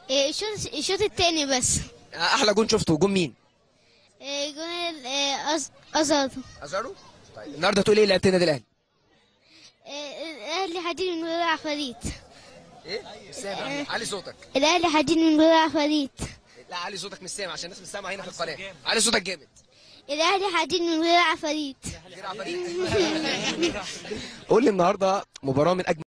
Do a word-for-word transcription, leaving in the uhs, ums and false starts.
إيه، الشوط الشوط التاني بس. احلى جون شفته جون مين؟ إيه، جون ال- إيه، أز- ازارو. ازارو. طيب النهارده تقول ايه لعيبه النادي الاهلي؟ إيه، الاهلي حديد من غير عفاريت. ايه؟ مش سامع، علي صوتك. الاهلي حديد من غير عفاريت. لا علي صوتك مش سامع عشان الناس مش سامعه هنا في القناه. علي صوتك جامد. الاهلي حديد من غير عفاريت. غير عفاريت. قول لي النهارده مباراه من اجمل